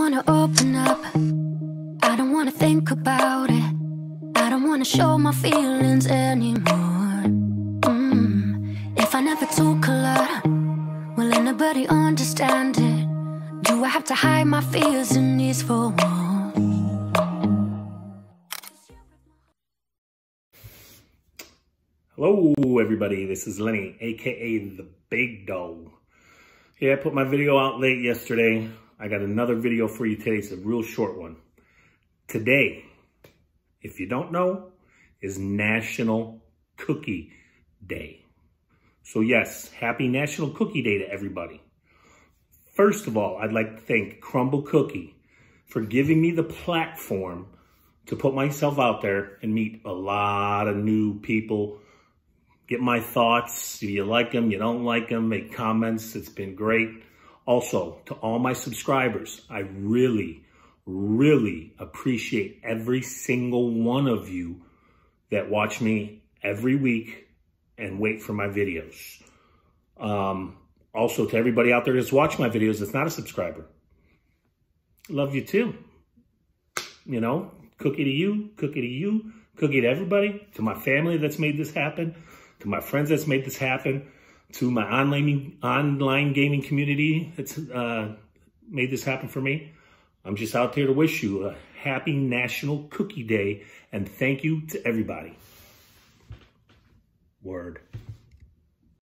wanna open up, I don't wanna think about it, I don't wanna show my feelings anymore. If I never took a lot, will anybody understand it? Do I have to hide my fears and needs for war? Hello everybody, this is Lenny, aka The Big Dog. Yeah, I put my video out late yesterday. I got another video for you today. It's a real short one. Today, if you don't know, is National Cookie Day. So yes, happy National Cookie Day to everybody. First of all, I'd like to thank Crumbl Cookie for giving me the platform to put myself out there and meet a lot of new people. Get my thoughts. Do you like them? You don't like them? Make comments. It's been great. Also, to all my subscribers, I really appreciate every single one of you that watch me every week and wait for my videos. Also, to everybody out there that's watching my videos that's not a subscriber, love you too. You know, cookie to you, cookie to you, cookie to everybody, to my family that's made this happen, to my friends that's made this happen, to my online gaming community that's made this happen for me. I'm just out there to wish you a happy National Cookie Day, and thank you to everybody. Word.